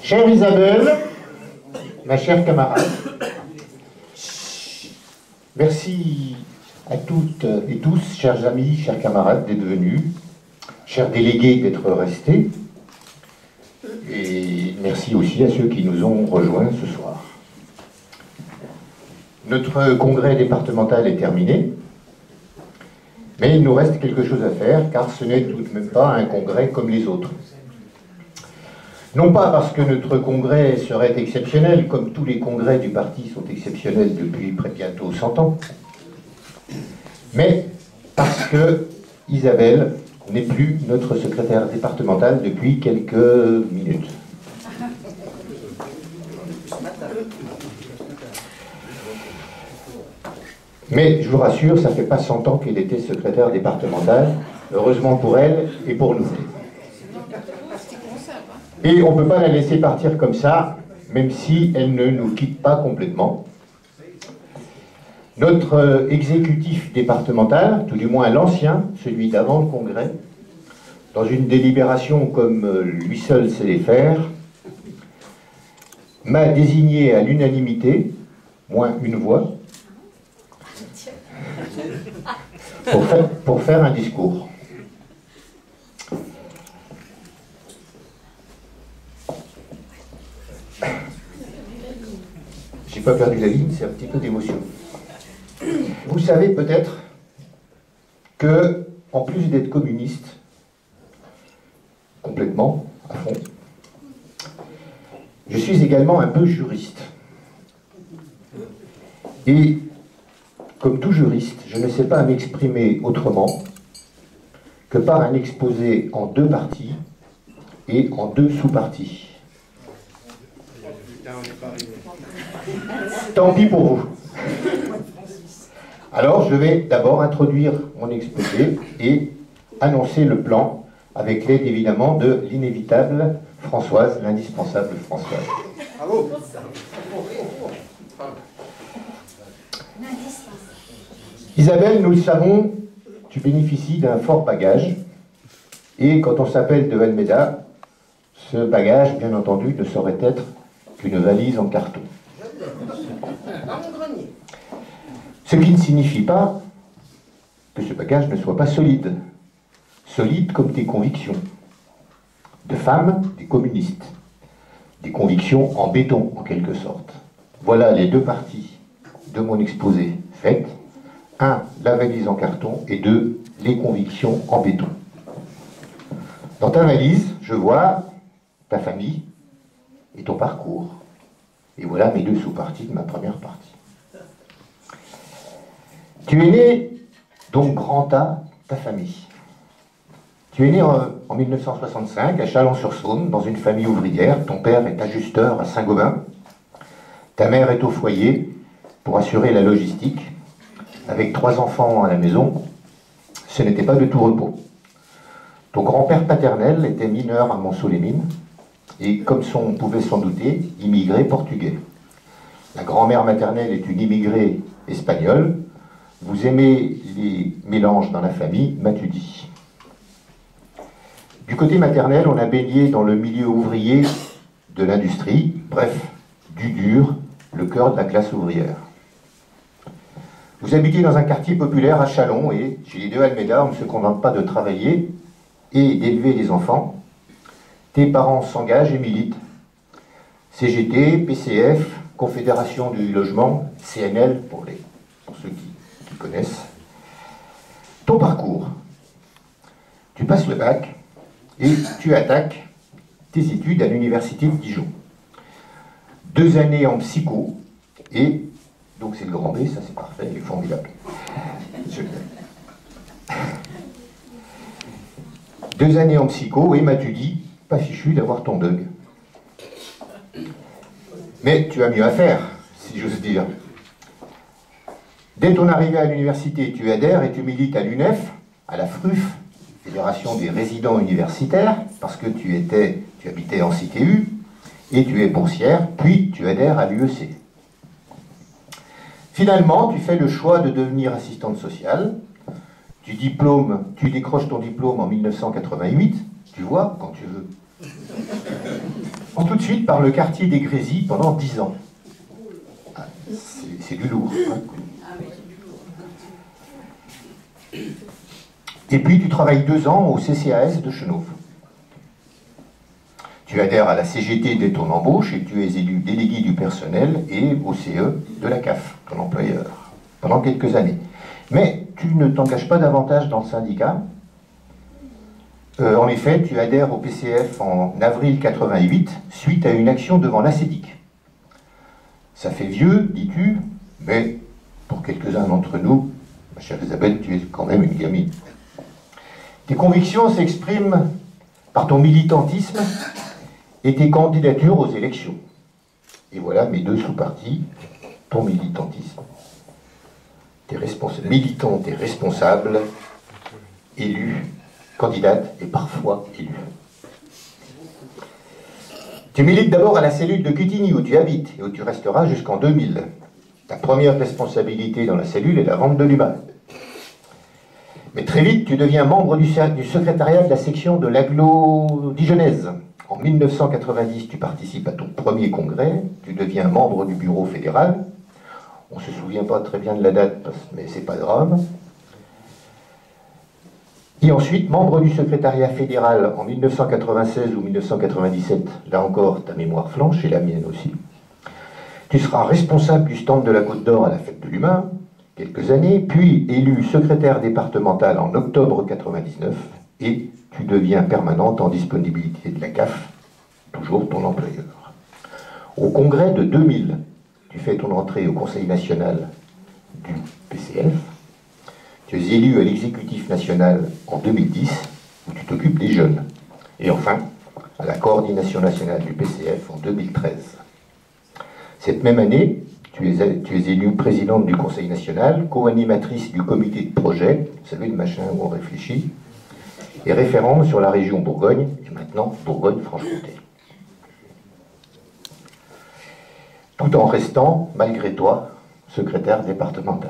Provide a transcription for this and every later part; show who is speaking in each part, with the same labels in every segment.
Speaker 1: Chère Isabelle, ma chère camarade, merci à toutes et tous, chers amis, chers camarades, d'être venus, chers délégués d'être restés, et merci aussi à ceux qui nous ont rejoints ce soir. Notre congrès départemental est terminé, mais il nous reste quelque chose à faire, car ce n'est tout de même pas un congrès comme les autres. Non pas parce que notre congrès serait exceptionnel, comme tous les congrès du parti sont exceptionnels depuis bientôt 100 ans, mais parce que Isabelle n'est plus notre secrétaire départementale depuis quelques minutes. Mais je vous rassure, ça ne fait pas 100 ans qu'elle était secrétaire départementale, heureusement pour elle et pour nous. Et on ne peut pas la laisser partir comme ça, même si elle ne nous quitte pas complètement. Notre exécutif départemental, tout du moins l'ancien, celui d'avant le congrès, dans une délibération comme lui seul sait les faire, m'a désigné à l'unanimité, moins une voix, pour faire un discours. J'ai pas perdu la ligne, c'est un petit peu d'émotion. Vous savez peut-être que, en plus d'être communiste, complètement, à fond, je suis également un peu juriste. Et, comme tout juriste, je ne sais pas m'exprimer autrement que par un exposé en 2 parties et en 2 sous-parties. Tant pis pour vous. Alors, je vais d'abord introduire mon exposé et annoncer le plan, avec l'aide évidemment de l'inévitable Françoise, l'indispensable Françoise. Bravo. Isabelle, nous le savons, tu bénéficies d'un fort bagage, et quand on s'appelle de Almeida, ce bagage, bien entendu, ne saurait être qu'une valise en carton. Ce qui ne signifie pas que ce bagage ne soit pas solide. Solide comme tes convictions. De femme, des communistes. Des convictions en béton, en quelque sorte. Voilà les 2 parties de mon exposé faites. 1, la valise en carton, et 2, les convictions en béton. Dans ta valise, je vois ta famille et ton parcours. Et voilà mes 2 sous-parties de ma première partie. Tu es né, donc grand A, ta famille. Tu es né en 1965 à Chalon-sur-Saône, dans une famille ouvrière. Ton père est ajusteur à Saint-Gobain. Ta mère est au foyer pour assurer la logistique. Avec 3 enfants à la maison, ce n'était pas de tout repos. Ton grand-père paternel était mineur à Montceau-les-Mines et, comme on pouvait s'en douter, immigré portugais. La grand-mère maternelle est une immigrée espagnole. Vous aimez les mélanges dans la famille, m'as-tu dit. Du côté maternel, on a baigné dans le milieu ouvrier de l'industrie, bref, du dur, le cœur de la classe ouvrière. Vous habitez dans un quartier populaire à Chalon et, chez les 2 Almeida, on ne se contente pas de travailler et d'élever des enfants. Tes parents s'engagent et militent. CGT, PCF, Confédération du logement, CNL, pour ceux qui connaissent. Ton parcours. Tu passes le bac et tu attaques tes études à l'université de Dijon. 2 années en psycho et... Donc c'est le grand B, ça c'est parfait, il est formidable. 2 années en psycho, et m'as-tu dit, pas fichu d'avoir ton DUG. Mais tu as mieux à faire, si j'ose dire. Dès ton arrivée à l'université, tu adhères et tu milites à l'UNEF, à la FRUF, Fédération des résidents universitaires, parce que tu habitais en CTU, et tu es boursière, puis tu adhères à l'UEC. Finalement, tu fais le choix de devenir assistante sociale. Tu décroches ton diplôme en 1988, tu vois, quand tu veux. tout de suite par le quartier des Grésilles pendant 10 ans. Ah, c'est du lourd. Hein. Et puis tu travailles 2 ans au CCAS de Chenauve. Tu adhères à la CGT dès ton embauche et tu es élu délégué du personnel et au CE de la CAF, ton employeur, pendant quelques années. Mais tu ne t'engages pas davantage dans le syndicat. En effet, tu adhères au PCF en avril 88 suite à une action devant l'ACEDIC. Ça fait vieux, dis-tu, mais pour quelques-uns d'entre nous, ma chère Isabelle, tu es quand même une gamine. Tes convictions s'expriment par ton militantisme et tes candidatures aux élections. Et voilà mes 2 sous-parties, ton militantisme. T'es militant, t'es responsable, élu, candidate et parfois élu. Tu milites d'abord à la cellule de Quetigny où tu habites et où tu resteras jusqu'en 2000. Ta première responsabilité dans la cellule est la vente de l'humain. Mais très vite, tu deviens membre du secrétariat de la section de l'agglo dijonnaise. En 1990, tu participes à ton premier congrès, tu deviens membre du bureau fédéral. On ne se souvient pas très bien de la date, mais c'est pas grave. Et ensuite, membre du secrétariat fédéral en 1996 ou 1997, là encore, ta mémoire flanche, et la mienne aussi. Tu seras responsable du stand de la Côte d'Or à la Fête de l'Humain, quelques années, puis élu secrétaire départemental en octobre 1999, et tu deviens permanente en disponibilité de la CAF, toujours ton employeur. Au congrès de 2000, tu fais ton entrée au Conseil national du PCF, tu es élu à l'exécutif national en 2010, où tu t'occupes des jeunes, et enfin, à la coordination nationale du PCF en 2013. Cette même année, tu es élue présidente du Conseil national, co-animatrice du comité de projet, vous savez, le machin où on réfléchit, et référente sur la région Bourgogne, et maintenant Bourgogne-Franche-Comté. Tout en restant, malgré toi, secrétaire départemental.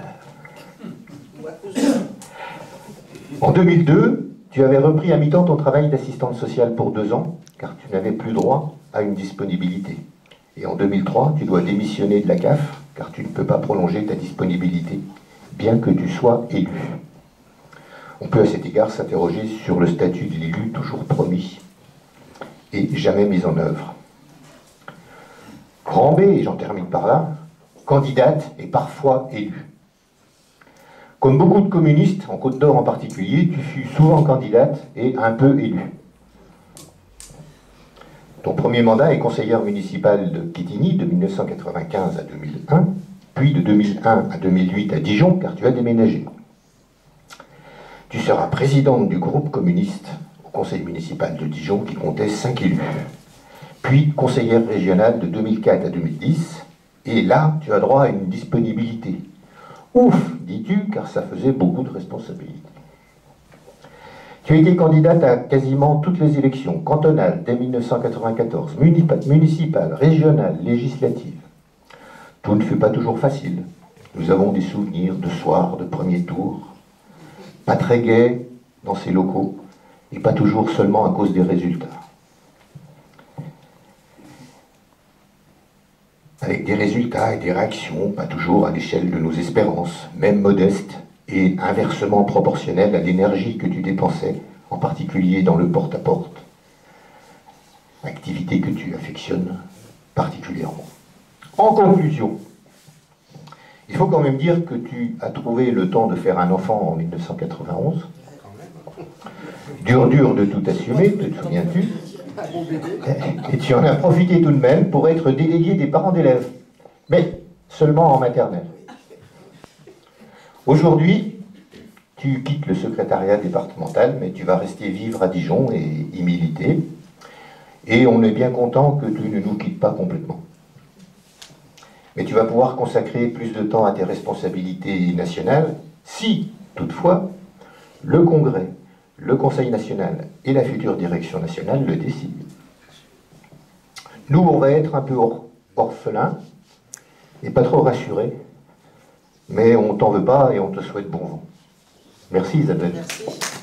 Speaker 1: En 2002, tu avais repris à mi-temps ton travail d'assistante sociale pour 2 ans, car tu n'avais plus droit à une disponibilité. Et en 2003, tu dois démissionner de la CAF, car tu ne peux pas prolonger ta disponibilité, bien que tu sois élu. On peut à cet égard s'interroger sur le statut de l'élu toujours promis et jamais mis en œuvre. Grand B, et j'en termine par là, candidate et parfois élue. Comme beaucoup de communistes, en Côte d'Or en particulier, tu fus souvent candidate et un peu élue. Ton premier mandat est conseillère municipale de Quetigny de 1995 à 2001, puis de 2001 à 2008 à Dijon, car tu as déménagé. Tu seras présidente du groupe communiste au conseil municipal de Dijon qui comptait 5 élus. Puis conseillère régionale de 2004 à 2010, et là, tu as droit à une disponibilité. Ouf, dis-tu, car ça faisait beaucoup de responsabilités. Tu as été candidate à quasiment toutes les élections, cantonales dès 1994, municipales, régionales, législatives. Tout ne fut pas toujours facile. Nous avons des souvenirs de soirs de premier tour, pas très gais dans ces locaux, et pas toujours seulement à cause des résultats. Avec des résultats et des réactions, pas toujours à l'échelle de nos espérances, même modestes, et inversement proportionnelles à l'énergie que tu dépensais, en particulier dans le porte-à-porte, activité que tu affectionnes particulièrement. En conclusion, il faut quand même dire que tu as trouvé le temps de faire un enfant en 1991. Dur de tout assumer, te souviens-tu? Et tu en as profité tout de même pour être délégué des parents d'élèves, mais seulement en maternelle. Aujourd'hui, tu quittes le secrétariat départemental, mais tu vas rester vivre à Dijon et y militer. Et on est bien content que tu ne nous quittes pas complètement. Mais tu vas pouvoir consacrer plus de temps à tes responsabilités nationales, si, toutefois, le Congrès, le Conseil national et la future direction nationale le décident. Nous, on va être un peu orphelins et pas trop rassurés, mais on t'en veut pas et on te souhaite bon vent. Merci Isabelle.
Speaker 2: Merci.